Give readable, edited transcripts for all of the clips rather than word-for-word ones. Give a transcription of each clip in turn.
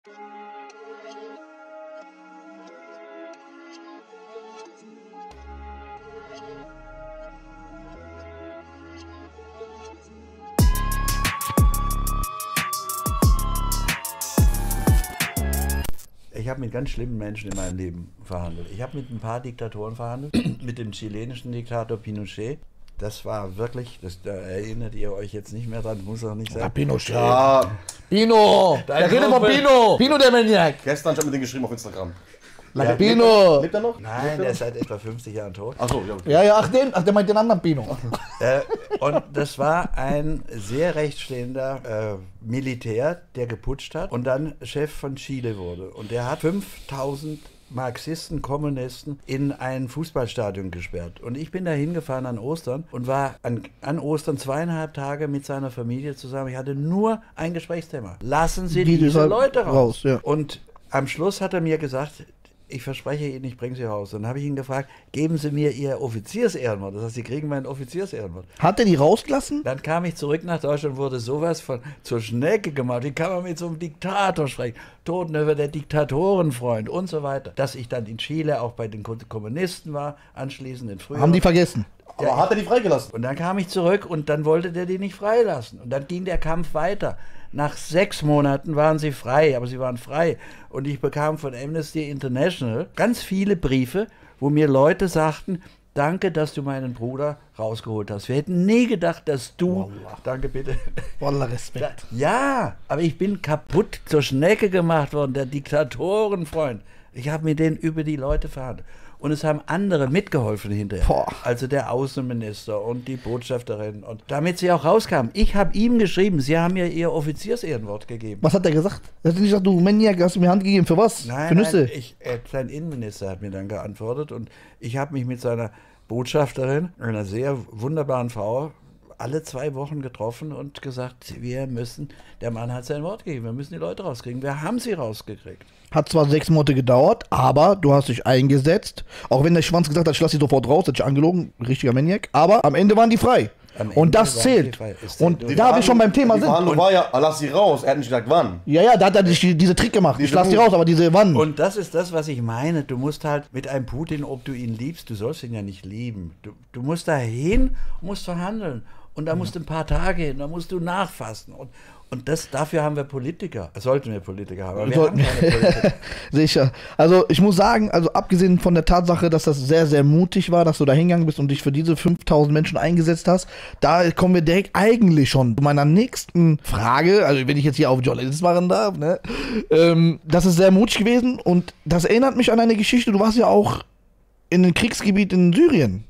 Ich habe mit ganz schlimmen Menschen in meinem Leben verhandelt. Ich habe mit ein paar Diktatoren verhandelt, mit dem chilenischen Diktator Pinochet. Das war wirklich, da erinnert ihr euch jetzt nicht mehr dran, muss auch nicht sein. Ja, Pinochet. Ja, Pino! Der redet von Pino! Pino, der Maniac! gestern, ich habe mit denen geschrieben auf Instagram. Ja, Pino! Lebt er noch? Nein, der ist seit etwa 50 Jahren tot. Achso, ja. Okay. Ja, ach, der meint den anderen Pino. Und das war ein sehr rechtsstehender Militär, der geputscht hat und dann Chef von Chile wurde. Und der hat 5000 Marxisten, Kommunisten in ein Fußballstadion gesperrt. Und ich bin da hingefahren an Ostern und war an Ostern 2,5 Tage mit seiner Familie zusammen. Ich hatte nur ein Gesprächsthema. Lassen Sie diese Leute raus. Ja. Und am Schluss hat er mir gesagt, ich verspreche Ihnen, ich bringe Sie raus. Und dann habe ich ihn gefragt, geben Sie mir Ihr Offiziersehrenwort. Das heißt, Sie kriegen mein Offiziersehrenwort. Hat er die rausgelassen? Dann kam ich zurück nach Deutschland, wurde sowas von zur Schnecke gemacht. Wie kann man mit so einem Diktator sprechen? Totenhöfer, der Diktatorenfreund und so weiter. Dass ich dann in Chile auch bei den Kommunisten war, anschließend in Frühjahr. Haben die vergessen? Aber hat er die freigelassen? Und dann kam ich zurück und dann wollte der die nicht freilassen. Und dann ging der Kampf weiter. Nach 6 Monaten waren sie frei, aber sie waren frei. Und ich bekam von Amnesty International ganz viele Briefe, wo mir Leute sagten, danke, dass du meinen Bruder rausgeholt hast. Wir hätten nie gedacht, dass du... Wallah. Danke, bitte. Wallah, Respekt. Ja, aber ich bin kaputt zur Schnecke gemacht worden, der Diktatorenfreund. Ich habe mit denen über die Leute verhandelt. Und es haben andere mitgeholfen hinterher. Boah. Also der Außenminister und die Botschafterin. Und damit sie auch rauskamen. Ich habe ihm geschrieben, sie haben mir ihr Offiziersehrenwort gegeben. Was hat er gesagt? Er hat nicht gesagt, du Maniac, hast du mir Hand gegeben, für was? Nein, für Nüsse? sein Innenminister hat mir dann geantwortet. Und ich habe mich mit seiner Botschafterin, einer sehr wunderbaren Frau, alle 2 Wochen getroffen und gesagt, der Mann hat sein Wort gegeben, wir müssen die Leute rauskriegen. Wir haben sie rausgekriegt. Hat zwar 6 Monate gedauert, aber du hast dich eingesetzt. Auch wenn der Schwanz gesagt hat, ich lasse sie sofort raus, hat dich angelogen, richtiger Maniac. Aber am Ende waren die frei. Und das zählt. Und da wir schon beim Thema sind. Die Verhandlung war ja, lass sie raus. Er hat nicht gesagt, wann. Ja, da hat er diese Trick gemacht. Ich lasse die raus, aber diese wann. Und das ist das, was ich meine. Du musst halt mit einem Putin, ob du ihn liebst, du sollst ihn ja nicht lieben. Du musst da hin, musst verhandeln. Und da musst du ein paar Tage hin, da musst du nachfassen. Und dafür haben wir Politiker. Sollten wir Politiker haben. Aber wir haben keine Politiker. Sicher. Also ich muss sagen, also abgesehen von der Tatsache, dass das sehr, sehr mutig war, dass du da hingegangen bist und dich für diese 5000 Menschen eingesetzt hast, da kommen wir direkt eigentlich schon zu meiner nächsten Frage. Also wenn ich jetzt hier auf Journalist machen darf, ne? Das ist sehr mutig gewesen und das erinnert mich an eine Geschichte. Du warst ja auch in einem Kriegsgebiet in Syrien.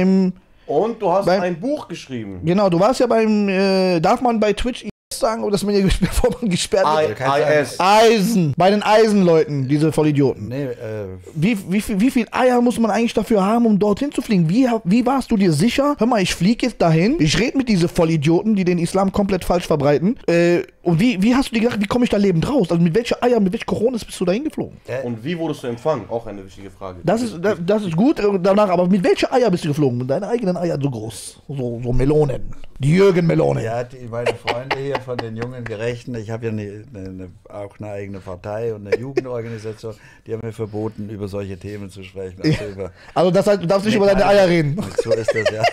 Und du hast ein Buch geschrieben. Genau, du warst ja darf man bei Twitch sagen, oder dass man hier bevor man gesperrt wird? IS. Eisen. Bei den Eisenleuten, diese Vollidioten. Nee, Wie viel Eier muss man eigentlich dafür haben, um dorthin zu fliegen? Wie warst du dir sicher? Hör mal, ich fliege jetzt dahin, ich rede mit diesen Vollidioten, die den Islam komplett falsch verbreiten. Und wie hast du dir gedacht, wie komme ich da lebend raus? Also mit welchen Eier, mit welchen Coronas bist du dahin geflogen? Und wie wurdest du empfangen? Auch eine wichtige Frage. Das ist gut danach, aber mit welchen Eier bist du geflogen? Mit deinen eigenen Eiern so groß. So Melonen. Die Jürgen-Melonen. ja, meine Freunde hier von den jungen Gerechten, ich habe ja auch eine eigene Partei und eine Jugendorganisation, die haben mir verboten, über solche Themen zu sprechen. Also das heißt, du darfst nicht über deine Eier reden. So ist das, ja.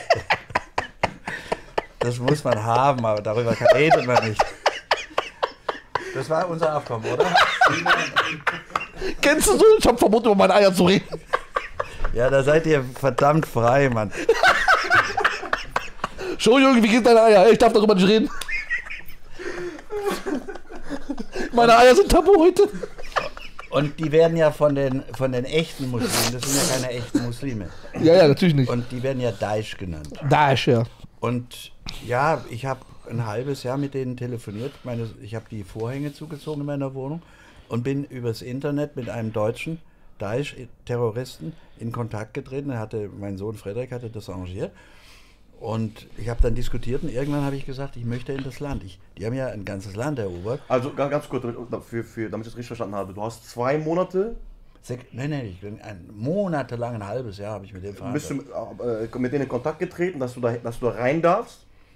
Das muss man haben, aber darüber redet man nicht. Das war unser Abkommen, oder? Kennst du so? Ich hab verboten, über meine Eier zu reden. Ja, da seid ihr verdammt frei, Mann. Entschuldigung, wie geht deine Eier? Ich darf darüber nicht reden. Meine Eier sind tabu heute. Und die werden ja von den echten Muslimen, das sind ja keine echten Muslime. Ja, natürlich nicht. Und die werden ja Daesh genannt. Daesh, ja. Und ja, ich habe ein halbes Jahr mit denen telefoniert. Ich habe die Vorhänge zugezogen in meiner Wohnung und bin übers Internet mit einem deutschen Daesh-Terroristen in Kontakt getreten. Mein Sohn Frederik hatte das arrangiert. Und ich habe dann diskutiert und irgendwann habe ich gesagt, ich möchte in das Land. Die haben ja ein ganzes Land erobert. Also ganz kurz, damit ich das richtig verstanden habe. Du hast 2 Monate... Monatelang, ein halbes Jahr habe ich mit dem verhandelt. Bist du mit denen in Kontakt getreten, dass du da rein darfst?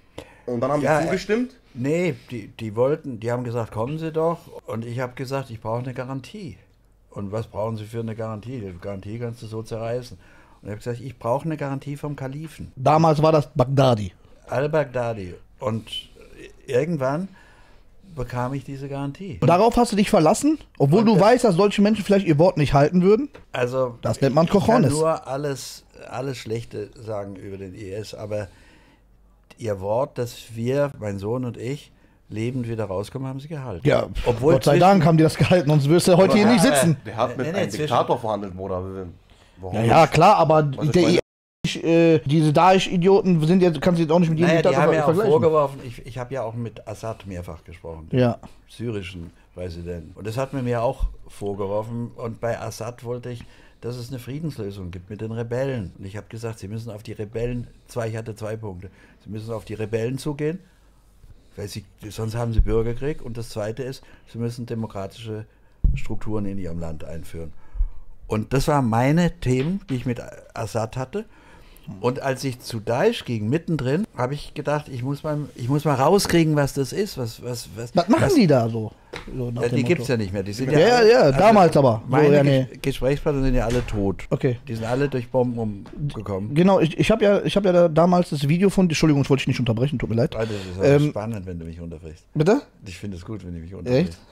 Und dann haben Ja, die zugestimmt? Nee, die haben gesagt, kommen Sie doch. Und ich habe gesagt, ich brauche eine Garantie. Und was brauchen Sie für eine Garantie? Die Garantie kannst du so zerreißen. Und ich habe gesagt, ich brauche eine Garantie vom Kalifen. Damals war das Bagdadi. Al-Baghdadi. Und irgendwann bekam ich diese Garantie. Und darauf hast du dich verlassen, obwohl du weißt, dass solche Menschen vielleicht ihr Wort nicht halten würden? Also, Das nennt man ich kann Cojones. nur alles Schlechte sagen über den IS, aber ihr Wort, dass wir, mein Sohn und ich, lebend wieder rauskommen, haben sie gehalten. Ja, Obwohl Gott sei Dank haben die das gehalten, sonst wirst du heute hier nicht sitzen. Der hat mit Nee, einem zwischen- Diktator verhandelt, Bruder. Warum Ja, ja, nicht? klar, aber Was ich der meine- diese Daesh-Idioten sind jetzt, kannst du jetzt auch nicht mit jedem Naja, die Diktator haben ja auch vergleichen. vorgeworfen, ich habe ja auch mit Assad mehrfach gesprochen, dem Ja. syrischen Präsidenten. Und das hat man mir auch vorgeworfen. Und bei Assad wollte ich, dass es eine Friedenslösung gibt mit den Rebellen. Und ich habe gesagt, sie müssen auf die Rebellen, ich hatte 2 Punkte, sie müssen auf die Rebellen zugehen, weil sonst haben sie Bürgerkrieg. Und das Zweite ist, sie müssen demokratische Strukturen in ihrem Land einführen. Und das waren meine Themen, die ich mit Assad hatte. Und als ich zu Daesh ging, mittendrin, habe ich gedacht, ich muss mal rauskriegen, was das ist. Was Was die da so? So nach dem die gibt es Motto. ja nicht mehr. Die sind Ja, damals aber. So, Meine ja, nee. Gesprächspartner sind ja alle tot. Okay. Die sind alle durch Bomben umgekommen. Genau, ich habe ja da damals das Video von, Entschuldigung, ich wollte dich nicht unterbrechen, tut mir leid. Alter, das ist aber spannend, wenn du mich unterbrichst. Bitte? Ich finde es gut, wenn du mich unterbrichst.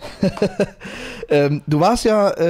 Du warst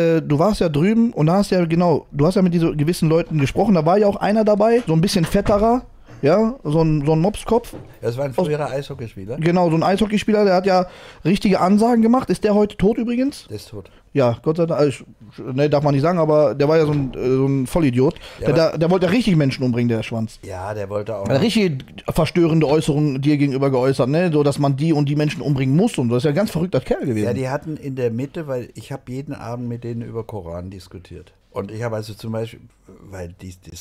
ja drüben und du hast ja mit diesen gewissen Leuten gesprochen, da war ja auch einer dabei, so ein bisschen fetterer, ja, so ein Mopskopf. Das war ein früherer Eishockeyspieler. Genau, so ein Eishockeyspieler, der hat ja richtige Ansagen gemacht. Ist der heute tot übrigens? Der ist tot. Ja, Gott sei Dank. Ne, darf man nicht sagen, aber der war ja so ein Vollidiot. Ja, Der wollte ja richtig Menschen umbringen, der Schwanz. Ja, der wollte auch. Er hat richtig verstörende Äußerungen dir gegenüber geäußert, ne? So, dass man die und die Menschen umbringen muss und so. Das ist ja ein ganz verrückter Kerl gewesen. Ja, die hatten in der Mitte, weil ich habe jeden Abend mit denen über Koran diskutiert. Und ich habe also zum Beispiel, weil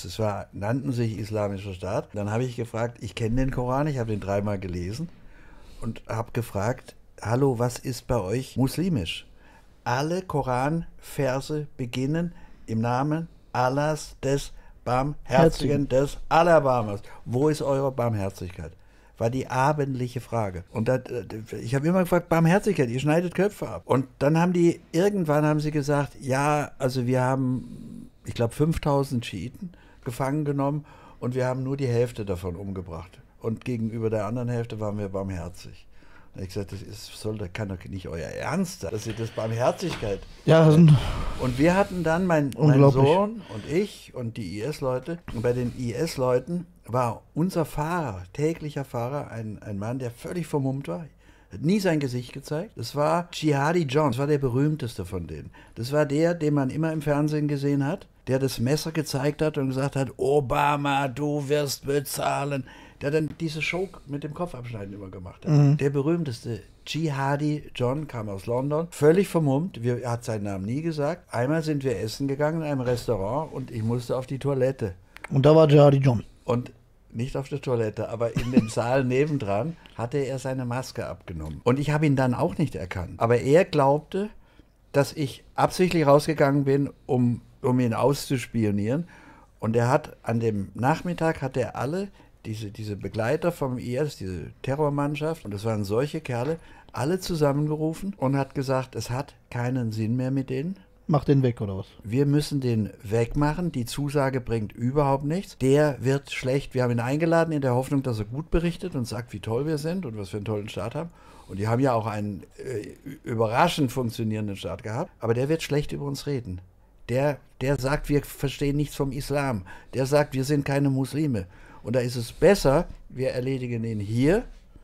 nannten sich Islamischer Staat, dann habe ich gefragt, ich kenne den Koran, ich habe den 3-mal gelesen und habe gefragt, hallo, was ist bei euch muslimisch? Alle Koranverse beginnen im Namen Allahs, des Barmherzigen, des Allerbarmers. Wo ist eure Barmherzigkeit? War die abendliche Frage. Und ich habe immer gefragt, Barmherzigkeit, ihr schneidet Köpfe ab. Und dann irgendwann haben sie gesagt, ja, also wir haben, ich glaube, 5000 Schiiten gefangen genommen und wir haben nur die Hälfte davon umgebracht. Und gegenüber der anderen Hälfte waren wir barmherzig. Und ich gesagt, das kann doch nicht euer Ernst sein, dass ihr das Barmherzigkeit. Ja, Und wir hatten dann, mein Sohn und ich und die IS-Leute, und bei den IS-Leuten war unser Fahrer, täglicher Fahrer, ein Mann, der völlig vermummt war, hat nie sein Gesicht gezeigt. Das war Jihadi John, das war der berühmteste von denen. Das war der, den man immer im Fernsehen gesehen hat, der das Messer gezeigt hat und gesagt hat, Obama, du wirst bezahlen. Der dann diese Show mit dem Kopfabschneiden immer gemacht hat. Der berühmteste Jihadi John kam aus London, völlig vermummt, er hat seinen Namen nie gesagt. Einmal sind wir essen gegangen in einem Restaurant und ich musste auf die Toilette. und da war Jihadi John. Und nicht auf der Toilette, aber in dem Saal nebendran hatte er seine Maske abgenommen. Und ich habe ihn dann auch nicht erkannt. Aber er glaubte, dass ich absichtlich rausgegangen bin, um ihn auszuspionieren. Und er hat an dem Nachmittag alle diese Begleiter vom IS, diese Terrormannschaft, und das waren solche Kerle, alle zusammengerufen und hat gesagt, es hat keinen Sinn mehr mit denen. Mach den weg, oder was? Wir müssen den wegmachen, die Zusage bringt überhaupt nichts. Der wird schlecht. Wir haben ihn eingeladen in der Hoffnung, dass er gut berichtet und sagt, wie toll wir sind und was wir einen tollen Staat haben. Und die haben ja auch einen überraschend funktionierenden Staat gehabt. Aber der wird schlecht über uns reden. Der sagt, wir verstehen nichts vom Islam. Der sagt, wir sind keine Muslime. Und da ist es besser, wir erledigen ihn hier,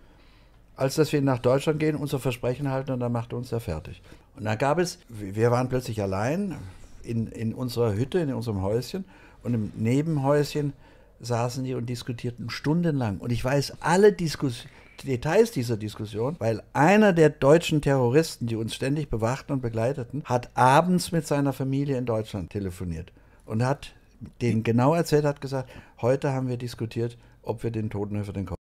als dass wir nach Deutschland gehen, unser Versprechen halten und dann macht er uns da fertig. Und dann wir waren plötzlich allein in unserer Hütte, in unserem Häuschen, und im Nebenhäuschen saßen die und diskutierten stundenlang. Und ich weiß alle Details dieser Diskussion, weil einer der deutschen Terroristen, die uns ständig bewachten und begleiteten, hat abends mit seiner Familie in Deutschland telefoniert und hat denen genau erzählt, hat gesagt, heute haben wir diskutiert, ob wir den Totenhöfer den Kopf.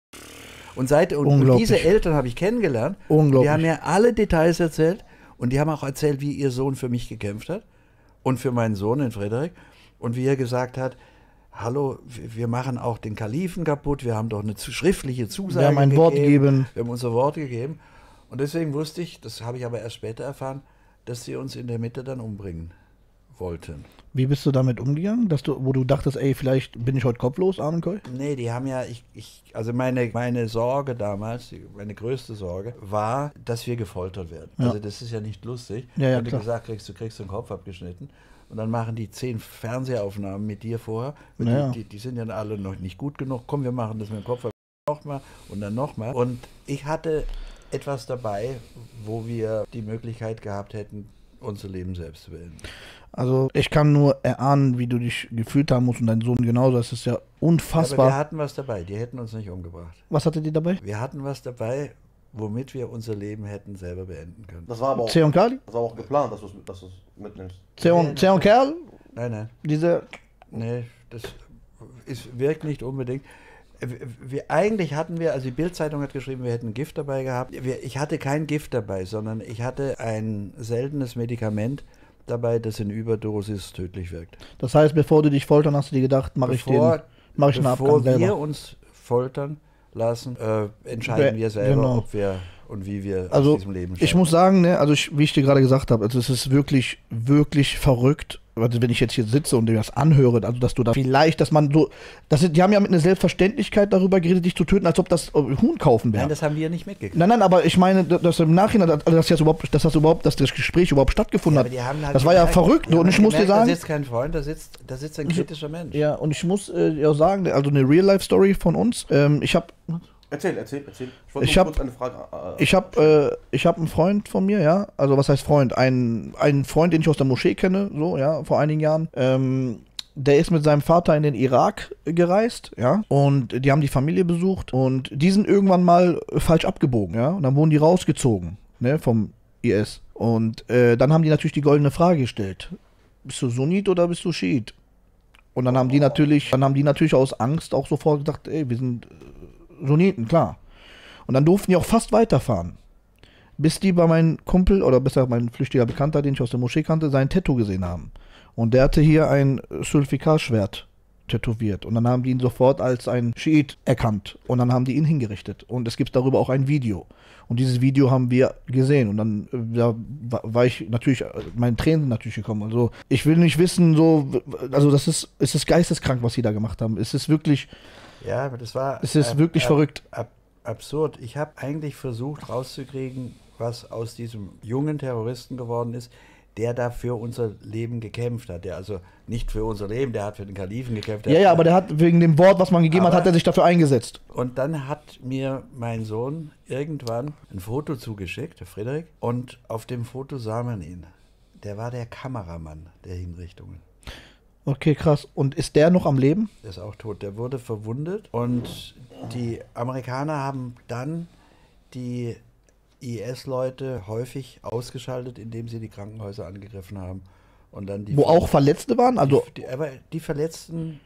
Und diese Eltern habe ich kennengelernt. Die haben mir alle Details erzählt und die haben auch erzählt, wie ihr Sohn für mich gekämpft hat und für meinen Sohn, den Frederik, und wie er gesagt hat, hallo, wir machen auch den Kalifen kaputt, wir haben doch eine schriftliche Zusage Wir haben ein Wort gegeben. Wir haben unser Wort gegeben. Und deswegen wusste ich, das habe ich aber erst später erfahren, dass sie uns in der Mitte dann umbringen wollten. Wie bist du damit umgegangen, wo du dachtest, ey, vielleicht bin ich heute kopflos, Arnenkoi? Nee, die haben ja, also meine Sorge damals, meine größte Sorge, war, dass wir gefoltert werden. Ja. Also das ist ja nicht lustig. Ja, wenn du klar. gesagt kriegst, du kriegst den Kopf abgeschnitten und dann machen die 10 Fernsehaufnahmen mit dir vorher. Und Ja. die sind ja alle noch nicht gut genug. Komm, wir machen das mit dem Kopf nochmal und dann nochmal. Und ich hatte etwas dabei, wo wir die Möglichkeit gehabt hätten, unser Leben selbst zu beenden. Also ich kann nur erahnen, wie du dich gefühlt haben musst und dein Sohn genauso. Das ist ja Aber unfassbar. wir hatten was dabei, die hätten uns nicht umgebracht. Was hattet ihr dabei? Wir hatten was dabei, womit wir unser Leben hätten selber beenden können. Das war aber auch, Zeon Kali? das war auch geplant, dass du es mitnimmst. Zeon Kerl? Nein, Diese. nee, das wirkt nicht unbedingt. Eigentlich hatten wir, also die Bild-Zeitung hat geschrieben, wir hätten Gift dabei gehabt. Ich hatte kein Gift dabei, sondern ich hatte ein seltenes Medikament dabei, das in Überdosis tödlich wirkt. Das heißt, bevor du dich foltern, hast du dir gedacht, mache ich einen Abgang Bevor wir selber. uns foltern lassen, entscheiden wir selber, genau. ob wir und wie wir Also aus diesem Leben ich scheiden. muss sagen, ne, also wie ich dir gerade gesagt habe, also es ist wirklich, wirklich verrückt, also wenn ich jetzt hier sitze und dir das anhöre, also dass du da vielleicht, dass man so, die haben ja mit einer Selbstverständlichkeit darüber geredet, dich zu töten, als ob das Huhn kaufen wäre. Nein, das haben wir nicht mitgekriegt. Nein, aber ich meine, dass im Nachhinein, dass das Gespräch überhaupt stattgefunden Aber hat. die haben halt Das war ja gemerkt, verrückt. die haben Und ich halt muss dir gemerkt, sagen, da sitzt kein Freund, da sitzt ein kritischer Mensch. ja, und ich muss dir auch sagen, also eine Real-Life-Story von uns. Ich habe Erzähl. Ich Ich wollte hab- nur kurz eine Frage. Ich habe einen Freund von mir, ja, also was heißt Freund? Ein Freund, den ich aus der Moschee kenne, so, ja, vor einigen Jahren. Der ist mit seinem Vater in den Irak gereist, ja, und die haben die Familie besucht und die sind irgendwann mal falsch abgebogen, ja, und dann wurden die rausgezogen, ne, vom IS. Und dann haben die natürlich die goldene Frage gestellt: Bist du Sunnit oder bist du Schiit? Und dann haben die natürlich aus Angst auch sofort gesagt, ey, wir sind Sunniten, klar. Und dann durften die auch fast weiterfahren. Bis die bei meinem Kumpel, oder besser mein flüchtiger Bekannter, den ich aus der Moschee kannte, sein Tattoo gesehen haben. Und der hatte hier ein Zulfikar-Schwert tätowiert. Und dann haben die ihn sofort als ein Schiit erkannt. Und dann haben die ihn hingerichtet. Und es gibt darüber auch ein Video. Und dieses Video haben wir gesehen. Und dann war ich natürlich, meine Tränen sind natürlich gekommen. Also ich will nicht wissen, also es ist geisteskrank, was sie da gemacht haben. Es ist wirklich, Ja, aber das war es ist wirklich verrückt. Absurd. Ich habe eigentlich versucht rauszukriegen, was aus diesem jungen Terroristen geworden ist, der da für unser Leben gekämpft hat. Der also nicht für unser Leben, der hat für den Kalifen gekämpft. Ja, aber der hat wegen dem Wort, was man gegeben hat, Aber- hat er sich dafür eingesetzt. Und dann hat mir mein Sohn irgendwann ein Foto zugeschickt, der Friedrich, und auf dem Foto sah man ihn. Der war der Kameramann der Hinrichtungen. Okay, krass. Und ist der noch am Leben? Der ist auch tot. Der wurde verwundet und die Amerikaner haben dann die IS-Leute häufig ausgeschaltet, indem sie die Krankenhäuser angegriffen haben. Und dann Wo auch Verletzte waren? Also, aber die verletzten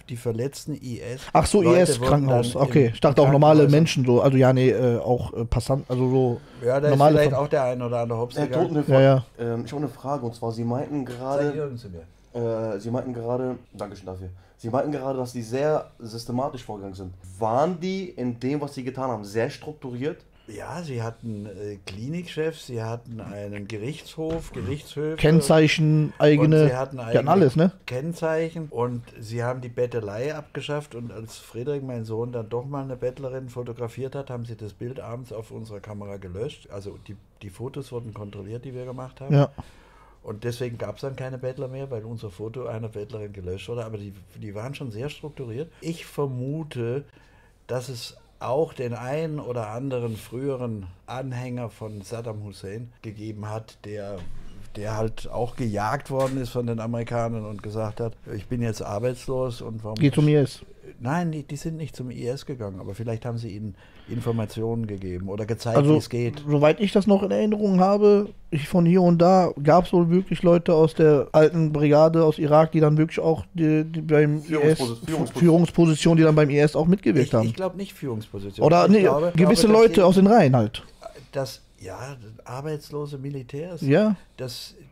IS. ach so, Leute IS-Krankenhaus. wurden dann Okay, in ich dachte auch normale Krankenhäusern- Menschen so. Also ja, nee, auch Passanten, also so. Ja, da ist normale vielleicht Ver- auch der ein oder andere Hops Herr gegangen. Totenhöfer, Ja. ich habe eine Frage, und zwar, Sie meinten Zeig gerade, Jürgen zu mir. Dankeschön dafür. Sie meinten gerade, dass die sehr systematisch vorgegangen sind. Waren die in dem, was sie getan haben, sehr strukturiert? Ja, sie hatten Klinikchefs, sie hatten einen Gerichtshof, Gerichtshöfe. Kennzeichen, eigene. Und sie hatten Die hatten alles, ne? Kennzeichen und sie haben die Bettelei abgeschafft und als Friedrich, mein Sohn, dann doch mal eine Bettlerin fotografiert hat, haben sie das Bild abends auf unserer Kamera gelöscht. Also die Fotos wurden kontrolliert, die wir gemacht haben. Ja. Und deswegen gab es dann keine Bettler mehr, weil unser Foto einer Bettlerin gelöscht wurde. Aber die waren schon sehr strukturiert. Ich vermute, dass es auch den einen oder anderen früheren Anhänger von Saddam Hussein gegeben hat, der halt auch gejagt worden ist von den Amerikanern und gesagt hat, ich bin jetzt arbeitslos und warum... Geh zum IS. Nein, die sind nicht zum IS gegangen, aber vielleicht haben sie ihnen Informationen gegeben oder gezeigt, Also, wie es geht. soweit ich das noch in Erinnerung habe, von hier und da gab es wohl wirklich Leute aus der alten Brigade aus Irak, die dann wirklich auch die beim Führungsposition. Führungsposition, die dann beim IS auch mitgewirkt haben. Ich glaube nicht Führungsposition. Oder Ich nee, glaube, gewisse dass Leute die- aus den Reihen halt. dass arbeitslose Militärs, Ja. dass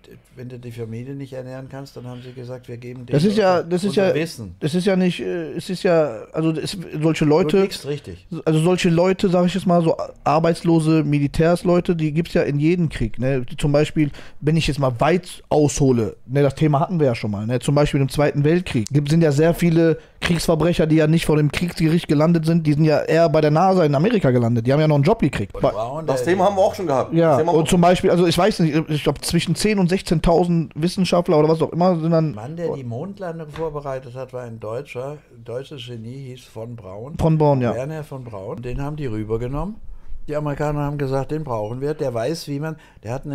wenn du die Familie nicht ernähren kannst, dann haben sie gesagt, wir geben dir Das ist ja Wissen. das ist ja nicht, es ist ja, also solche Du Leute, liegst richtig. also solche Leute, sage ich jetzt mal, so arbeitslose Militärsleute, die gibt es ja in jedem Krieg. Ne? Zum Beispiel, wenn ich jetzt mal weit aushole, ne, das Thema hatten wir ja schon mal, ne? Zum Beispiel im Zweiten Weltkrieg, sind ja sehr viele Kriegsverbrecher, die ja nicht vor dem Kriegsgericht gelandet sind, die sind ja eher bei der NASA in Amerika gelandet. Die haben ja noch einen Job gekriegt. Das Thema haben wir auch schon gehabt. Ja, Das Thema und zum Beispiel, also ich weiß nicht, ich glaube zwischen 10.000 und 16.000 Wissenschaftler oder was auch immer sind dann... Mann, der die Mondlandung vorbereitet hat, war ein deutsches Genie, hieß von Braun. Von Braun, ja. Werner von Braun. Den haben die rübergenommen. Die Amerikaner haben gesagt, den brauchen wir. Der weiß, wie man... Der hat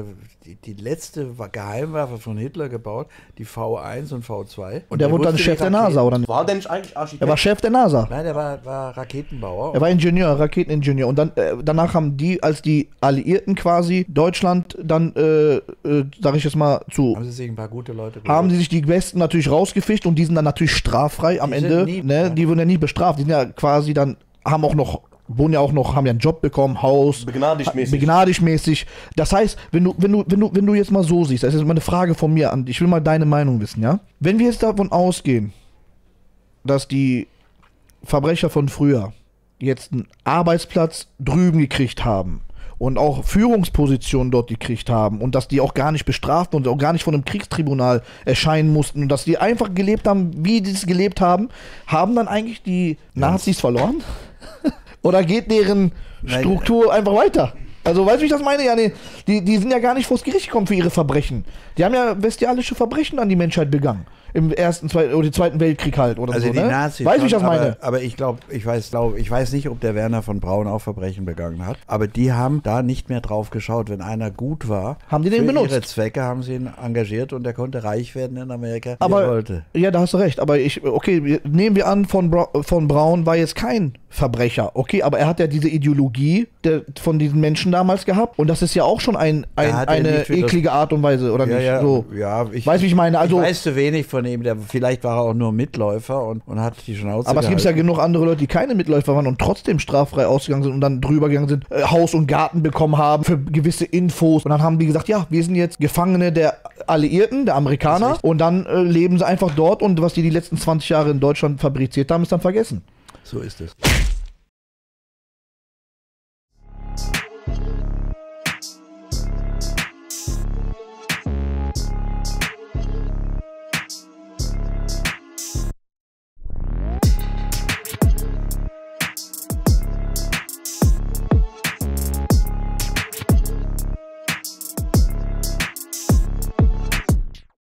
die letzte Geheimwaffe von Hitler gebaut, die V1 und V2. Und der wurde dann Chef der NASA, oder nicht? War der nicht eigentlich Architekt? Er war Chef der NASA. Nein, der war Raketenbauer. Er war Ingenieur, Raketeningenieur. Und dann danach haben die, als die Alliierten quasi Deutschland dann, sag ich jetzt mal, Haben sie sich ein paar gute Leute geholt. haben die sich die Besten natürlich rausgefischt und die sind dann natürlich straffrei am Die sind Ende. nie- Ne? Die wurden ja nie bestraft. Die sind ja quasi dann, haben ja einen Job bekommen, Haus. Begnadigmäßig. Das heißt, wenn du jetzt mal so siehst, das ist jetzt mal eine Frage von mir an, ich will mal deine Meinung wissen, ja? Wenn wir jetzt davon ausgehen, dass die Verbrecher von früher jetzt einen Arbeitsplatz drüben gekriegt haben und auch Führungspositionen dort gekriegt haben und dass die auch gar nicht bestraft und auch gar nicht von einem Kriegstribunal erscheinen mussten und dass die einfach gelebt haben, wie die es gelebt haben, haben dann eigentlich die Nazis verloren? Oder geht deren Struktur einfach weiter? Also, weißt du, wie ich das meine? Ja, nee, die sind ja gar nicht vors Gericht gekommen für ihre Verbrechen. Die haben ja bestialische Verbrechen an die Menschheit begangen. Im Zweiten Weltkrieg halt oder Also so, die ne? Nazis. Weißt du, wie ich das meine? Aber ich weiß nicht, ob der Werner von Braun auch Verbrechen begangen hat. Aber die haben da nicht mehr drauf geschaut. Wenn einer gut war, Haben die den für benutzt? ihre Zwecke haben sie ihn engagiert und er konnte reich werden in Amerika, wie Aber er wollte. ja, da hast du recht. Aber nehmen wir an, von Braun war jetzt kein Verbrecher. Okay, aber er hat ja diese Ideologie von diesen Menschen damals gehabt. Und das ist ja auch schon eine nicht für das- eklige Art und Weise, oder nicht? So. Ich Weißt du, wie ich meine? Also, ich weiß zu wenig von ihm. Vielleicht war er auch nur Mitläufer und hat die Schnauze aber es gibt ja gehalten. genug andere Leute, die keine Mitläufer waren und trotzdem straffrei ausgegangen sind und dann drüber gegangen sind, Haus und Garten bekommen haben für gewisse Infos. Und dann haben die gesagt, ja, wir sind jetzt Gefangene der Alliierten, der Amerikaner. Und dann leben sie einfach dort und was die letzten 20 Jahre in Deutschland fabriziert haben, ist dann vergessen. So ist es.